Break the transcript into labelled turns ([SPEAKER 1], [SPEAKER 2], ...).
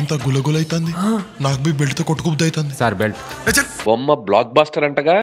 [SPEAKER 1] అంతా గులగులైతుంది నాకు B belt తో కొట్టుకుబుద్ది అవుతుంది
[SPEAKER 2] సార్ బెల్ట్
[SPEAKER 3] బొమ్మ బ్లాక్ బాస్టర్ అంటగా.